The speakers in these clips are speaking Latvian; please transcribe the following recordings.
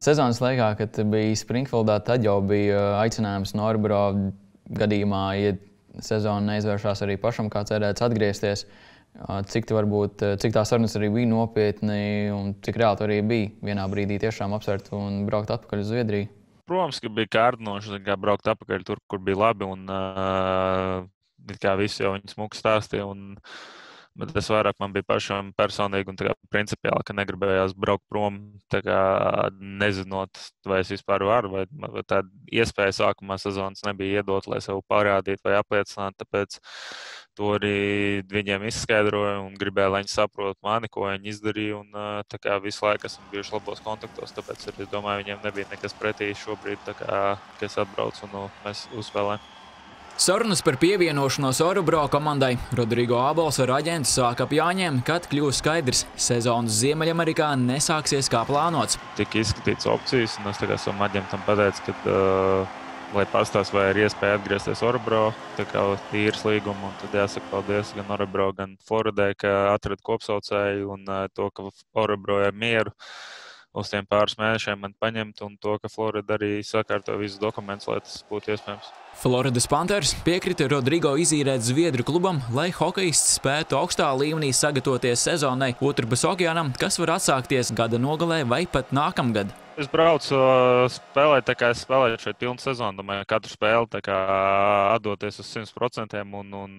Sezonas laikā, kad bija Springfieldā, tad jau bija aicinājums Norbro gadījumā, ja sezona neizvēršās arī pašam, kā cerēts atgriezties. Cik tās sarunas arī bija nopietni un cik reāli arī bija vienā brīdī tiešām apsvērt un braukt atpakaļ uz Zviedriju? Protams, ka bija kārdinoši braukt atpakaļ tur, kur bija labi, un kā visi jau viņi smuki stāstīja. Bet tas vairāk man bija pašam personīgi un principiāli, ka negribējās braukt prom, nezinot, vai es vispār varu, vai tāda iespēja sākumā sezonas nebija iedot, lai sev parādītu vai apliecinātu. Tāpēc to arī viņiem izskaidroju un gribēju, lai viņi saprot mani, ko viņi izdarīja. Un visu laiku esam bijuši labos kontaktos, tāpēc arī, es domāju, viņiem nebija nekas pretī šobrīd, ka es atbraucu un mēs uzspēlējam. Sarunas par pievienošanos Orebro komandai Rodrigo Abols ar aģentu sāka ap Jāņiem, kad kļuva skaidrs, sezonas Ziemeļamerikā nesāksies kā plānots. Tika izskatīts opcijas, un es savam aģentam pateicu, ka, lai pastāst, vai ir iespēja atgriezties Orebro, tīras līgumu, un tad jāsaka paldies gan Orebro, gan Floridai, ka atrada kopsaucēju un to, ka Orebro ir mieru uz tiem pāris mēnešiem man paņemt, un to, ka Florida arī sakārto visus dokumentus, lai tas būtu iespējams. Floridas Panthers piekrita Rodrigo izīrēt Zviedru klubam, lai hokejists spētu augstā līmenī sagatavoties sezonai otrpus okeānam, kas var atsākties gada nogalē vai pat nākamgad. Es braucu spēlēt, es spēlēju šeit pilnu sezonu, domāju, katru spēli atdoties uz 100% un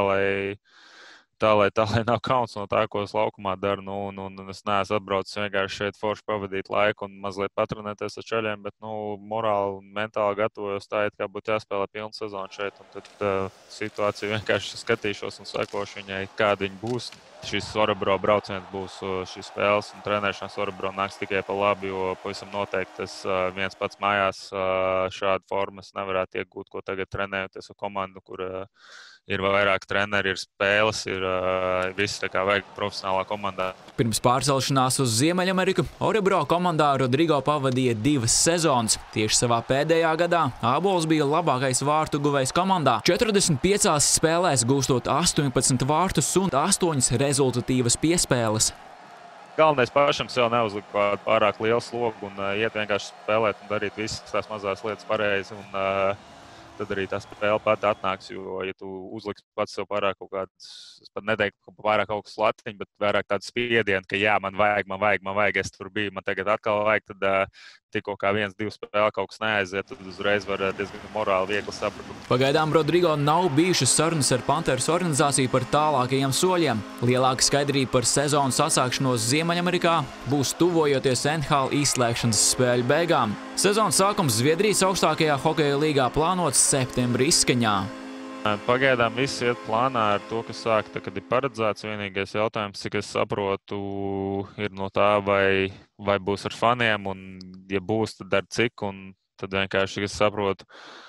tā, lai nav kauns no tā, ko es laukumā daru. Un es neesmu atbraucis vienkārši šeit forši pavadīt laiku un mazliet patrenēties ar čaļiem, bet morāli un mentāli gatavojos tā, it kā būtu jāspēlē pilnu sezonu šeit. Un tad situāciju vienkārši skatīšos un sekošu viņai, kāda viņa būs. Šis Orebro brauciens būs šīs spēles un trenēšanās Orebro nāks tikai pa labi, jo pavisam noteikti es viens pats mājās šādu formu es nevarētu iegūt, ko tagad trenējoties ar komandu, kur ir vairāk treneri, ir spēles, ir viss vajag profesionālā komandā. Pirms pārcelšanās uz Ziemeļameriku Orebro komandā Rodrigo pavadīja 2 sezonas. Tieši savā pēdējā gadā Abols bija labākais vārtu guvējs komandā. 45 spēlēs gūstot 18 vārtus un 8 rezultatīvas piespēles. Galvenais pašam sev neuzlikt pārāk lielu slogu un iet vienkārši spēlēt un darīt visas tās mazās lietas pareizi. Tad arī tā spēle pati atnāks, jo, ja tu uzliksi pats sev pārāk kaut kāds, es pat neteiktu, ka pārāk augsts latiņš, bet vairāk tādu spiedienu, ka jā, man vajag, es tur biju, man tagad atkal vajag, tad tikko kā 1-2 spēle kaut kas neaiziet, tad uzreiz var diezgan morāli viegli saprast. Pagaidām Rodrigo nav bijušas sarunas ar Panthers organizāciju par tālākajiem soļiem. Lielāka skaidrība par sezonas atsākšanos Ziemeļamerikā būs tuvojoties NHL izslēgšanas spēļu beigām. Sezonas sākums Zviedrijas augstākajā hokeja līgā plānots septembra izskaņā. Pagaidām viss iet plānā ar to, kas sāk, kad ir paredzēts. Vienīgais jautājums, cik es saprotu, ir no tā, vai būs ar faniem, un ja būs, tad ar cik, un tad vienkārši, cik es saprotu,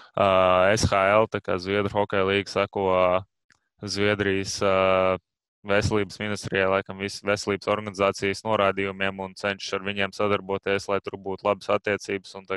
SHL, Zviedru hokeja līga sako Zviedrijas veselības ministrijai, laikam visas veselības organizācijas norādījumiem un cenšas ar viņiem sadarboties, lai tur būtu labas attiecības un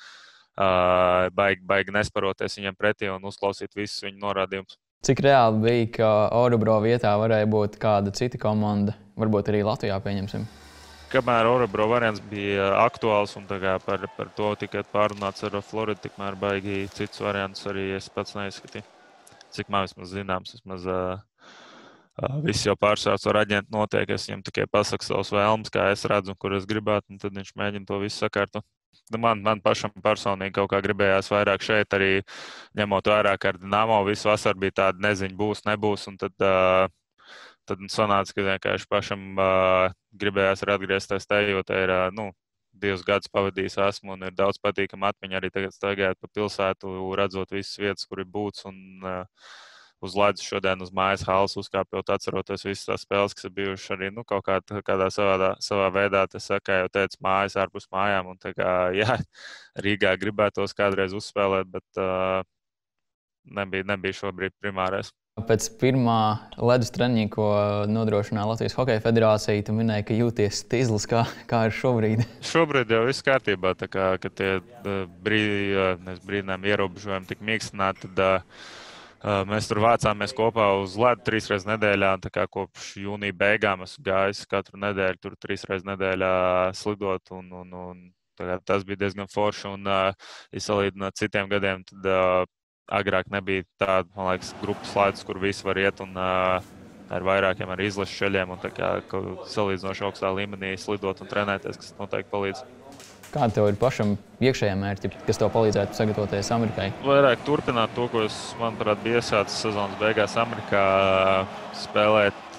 baigi nesparoties viņiem pretī un uzklausīt visus viņu norādījumus. Cik reāli bija, ka Orebro vietā varēja būt kāda cita komanda, varbūt arī Latvijā pieņemsim? Kamēr Orebro variants bija aktuāls un par to tikai pārunāts ar Floridu, tikmēr baigi cits variants arī es pats neizskatīju. Cik man vismaz zināms, viss jau pārsvērts ar aģentu notiek, es viņam tikai pasaku savus vēlmes, kā es redzu, kur es gribētu, un tad viņš mēģina to visu sakārtot. Man pašam personīgi kaut kā gribējās vairāk šeit, arī ņemot vērā, ka ar Dinamo visu vasaru bija tāda neziņa būs, nebūs, un tad sanāca, ka vienkārši pašam gribējās arī atgriezties te, jo te ir 2 gadus pavadījis esmu un ir daudz patīkama atmiņa arī tagad staigājot pa pilsētu, redzot visas vietas, kur ir būts un uz ledus šodien uz mājas halas uzkāpjot, atceroties visas tās spēles, kas ir bijušas arī kaut kādā savā veidā, kā jau teicu, mājas ārpus mājām. Un jā, Rīgā gribētos kādreiz uzspēlēt, bet nebija šobrīd primārais. Pēc pirmā ledus treniņa, ko nodrošināja Latvijas Hokeja federācija, tu minēji, ka jūties tizlis, kā ir šobrīd? Šobrīd jau viss kārtībā, ka tie brīdinājumi ierobežojumi tik mīkstināti, tad mēs tur vācāmies kopā uz ledu 3 reizes nedēļā. Kopš jūnija beigām esmu gājis katru nedēļu tur 3 reizes nedēļā slidot un Tas bija diezgan forši. Un, ja salīdzināt citiem gadiem, tad agrāk nebija tāda, man liekas, grupas slaids, kur visi var iet un ar vairākiem ar izlašu ceļiem un salīdzinoši augstā līmenī slidot un trenēties, kas noteikti palīdz. Kāda tev ir pašam iekšējā mērķi, kas tev palīdzētu sagatavoties Amerikai? Vairāk turpināt to, ko es, manuprāt, biju iesācis sezonas beigās Amerikā, spēlēt,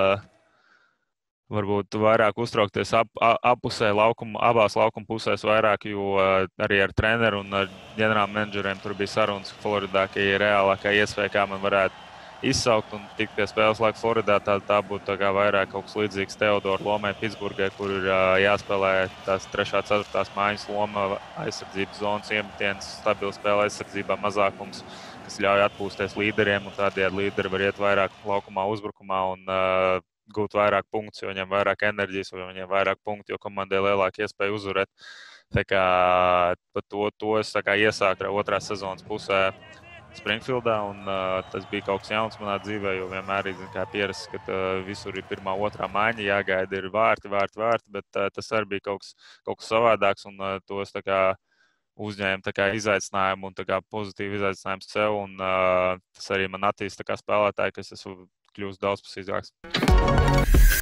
varbūt vairāk uztraukties abās laukuma pusēs vairāk, jo arī ar treneru un ar ģenerālu menedžeriem tur bija sarunas Floridā, ka ir reālākā iespēja, kā man varētu izsaukt un tikt pie spēles laika Floridā. Tā būtu vairāk kaut kas līdzīgs Teodora lomai Pitsburgai, kur ir jāspēlē tās 3. 4. mājas loma, aizsardzības zonas iemetiens, stabila spēle aizsardzībā, mazākums, kas ļauj atpūsties līderiem, un tādējādi līderi var iet vairāk laukumā, uzbrukumā un gūt vairāk punktus, jo viņiem vairāk enerģijas, jo viņiem vairāk punktu, jo komandai lielāka iespēja uzvarēt. Tā kā par to es iesāku 2. sezonas pusē Springfieldā, un tas bija kaut kas jauns manā dzīvē, jo vienmēr ir pierasts, ka visur ir 1. 2. maiņa, jāgaida ir vārti, bet tas arī bija kaut kas savādāks, un to es uzņēmu izaicinājumu un pozitīvu izaicinājumu sev, un tas arī man attīsta spēlētāju, kas esmu kļūst daudz pasīdāks.